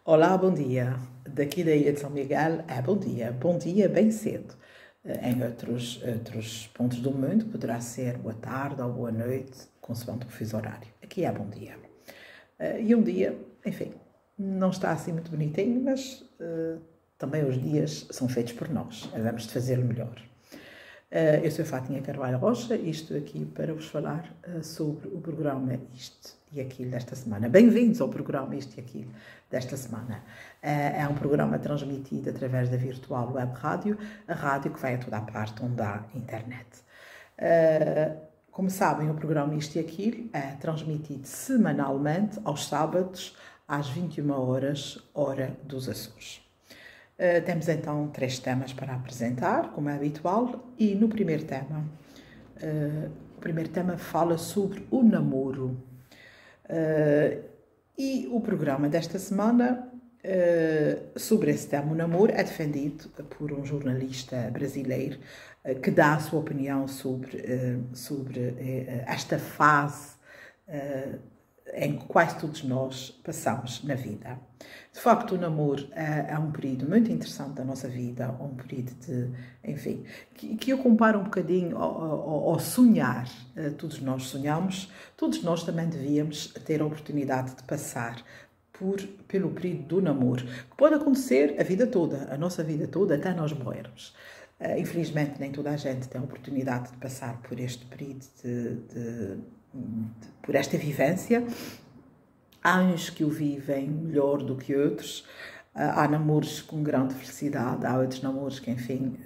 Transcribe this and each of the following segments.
Olá, bom dia. Daqui da Ilha de São Miguel é bom dia bem cedo. Em outros pontos do mundo poderá ser boa tarde ou boa noite, consoante o fuso horário. Aqui é bom dia. E um dia, enfim, não está assim muito bonitinho, mas também os dias são feitos por nós. Vamos de fazê-lo melhor. Eu sou a Fátima Carvalho Rocha e estou aqui para vos falar sobre o programa Isto e Aquilo desta semana. Bem-vindos ao programa Isto e Aquilo desta semana. É um programa transmitido através da virtual web rádio, a rádio que vai a toda a parte onde há internet. Como sabem, o programa Isto e Aquilo é transmitido semanalmente aos sábados às 21 horas, hora dos Açores. Temos então 3 temas para apresentar, como é habitual, e no primeiro tema, o primeiro tema fala sobre o namoro. E o programa desta semana, sobre esse tema, o namoro, é defendido por um jornalista brasileiro que dá a sua opinião sobre esta fase em que quase todos nós passamos na vida. De facto, o namoro é um período muito interessante da nossa vida, um período de, enfim, que eu comparo um bocadinho ao sonhar. Todos nós sonhamos, todos nós também devíamos ter a oportunidade de passar pelo período do namoro, que pode acontecer a vida toda, a nossa vida toda, até nós morrermos. Infelizmente, nem toda a gente tem a oportunidade de passar por este período por esta vivência. Há uns que o vivem melhor do que outros, há namoros com grande felicidade, há outros namoros que, enfim,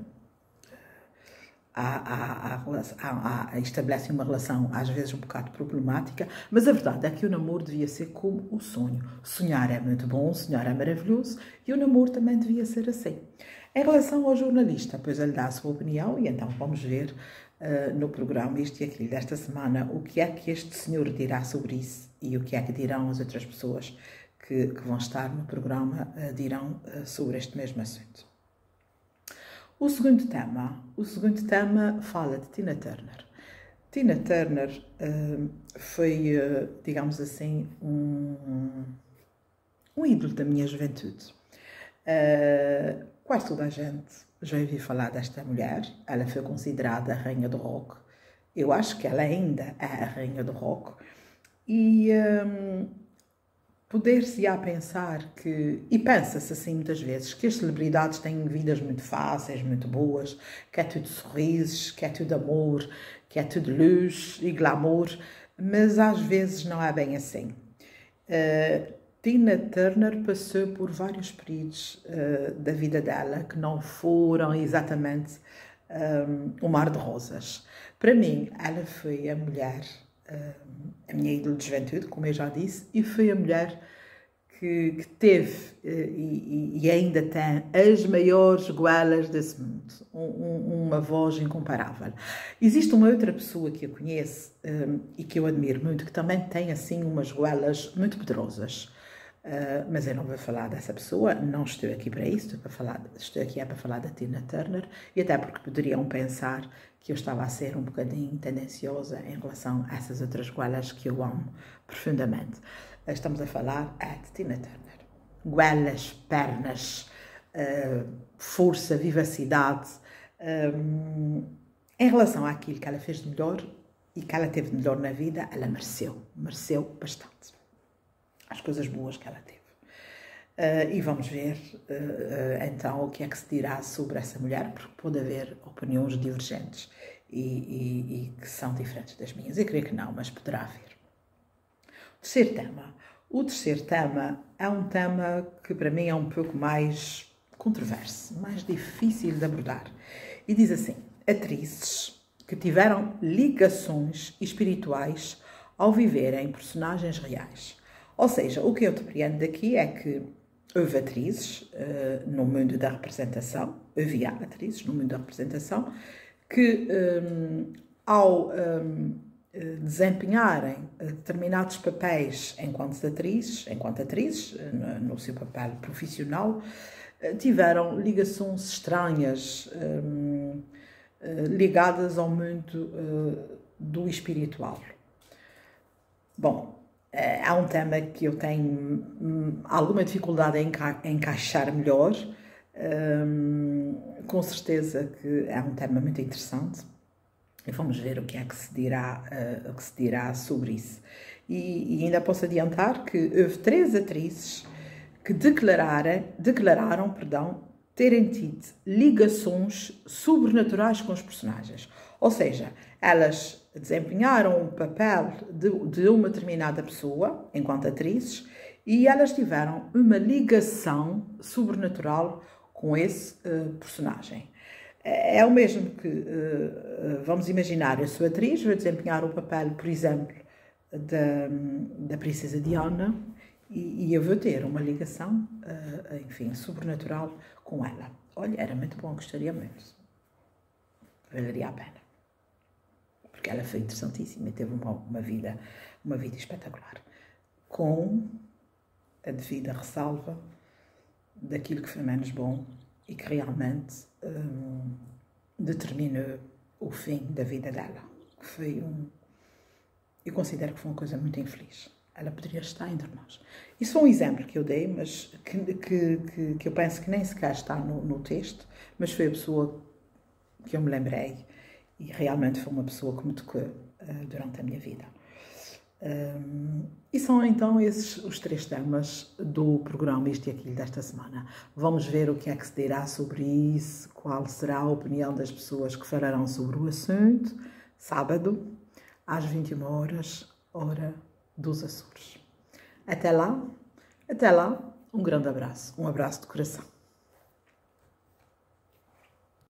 estabelecem uma relação às vezes um bocado problemática, mas a verdade é que o namoro devia ser como o sonho. Sonhar é muito bom, sonhar é maravilhoso e o namoro também devia ser assim. Em relação ao jornalista, pois ele dá a sua opinião e então vamos ver no programa Isto e Aquilo desta semana o que é que este senhor dirá sobre isso e o que é que dirão as outras pessoas que vão estar no programa dirão sobre este mesmo assunto. O segundo tema fala de Tina Turner. Tina Turner foi, digamos assim, um ídolo da minha juventude. Quase toda a gente já ouvi falar desta mulher. Ela foi considerada a rainha do rock. Eu acho que ela ainda é a rainha do rock. E poder-se-á pensar que, e pensa-se assim muitas vezes, que as celebridades têm vidas muito fáceis, muito boas, que é tudo sorrisos, que é tudo amor, que é tudo luz e glamour, mas às vezes não é bem assim. Tina Turner passou por vários períodos da vida dela que não foram exatamente um mar de rosas. Para mim, ela foi a mulher, a minha ídolo de juventude, como eu já disse, e foi a mulher que teve e ainda tem as maiores goelas desse mundo, uma voz incomparável. Existe uma outra pessoa que eu conheço e que eu admiro muito, que também tem assim umas goelas muito poderosas. Mas eu não vou falar dessa pessoa, não estou aqui para isso, estou aqui para falar da Tina Turner, e até porque poderiam pensar que eu estava a ser um bocadinho tendenciosa em relação a essas outras goelas que eu amo profundamente. Estamos a falar de Tina Turner. Goelas, pernas, força, vivacidade. Em relação àquilo que ela fez de melhor e que ela teve de melhor na vida, ela mereceu bastante as coisas boas que ela teve. E vamos ver então o que é que se dirá sobre essa mulher, porque pode haver opiniões divergentes e que são diferentes das minhas. Eu creio que não, mas poderá haver. O terceiro tema é um tema que para mim é um pouco mais controverso, mais difícil de abordar. E diz assim: atrizes que tiveram ligações espirituais ao viverem personagens reais. Ou seja, o que eu depreendo daqui é que houve atrizes no mundo da representação, havia atrizes no mundo da representação, que ao desempenharem determinados papéis enquanto atrizes, no seu papel profissional, tiveram ligações estranhas ligadas ao mundo do espiritual. Bom, há um tema que eu tenho alguma dificuldade em encaixar melhor. Com certeza que é um tema muito interessante e vamos ver o que é que se dirá sobre isso. E ainda posso adiantar que houve 3 atrizes que declararam, terem tido ligações sobrenaturais com os personagens. Ou seja, elas desempenharam um papel de uma determinada pessoa, enquanto atrizes, e elas tiveram uma ligação sobrenatural com esse personagem. É o mesmo que, vamos imaginar, eu sou atriz, vou desempenhar o papel, por exemplo, da Princesa Diana, e eu vou ter uma ligação, enfim, sobrenatural com ela. Olha, era muito bom, gostaria muito. Valeria a pena. Porque ela foi interessantíssima e teve uma vida espetacular. Com a devida ressalva daquilo que foi menos bom e que realmente determinou o fim da vida dela. Eu considero que foi uma coisa muito infeliz. Ela poderia estar entre nós. Isso foi um exemplo que eu dei, mas que eu penso que nem sequer está no texto, mas foi a pessoa que eu me lembrei e realmente foi uma pessoa que me tocou durante a minha vida. E são então esses os 3 temas do programa Isto e Aquilo desta semana. Vamos ver o que é que se dirá sobre isso, qual será a opinião das pessoas que falarão sobre o assunto, sábado, às 21 horas, hora dos Açores. Até lá, um grande abraço, um abraço de coração.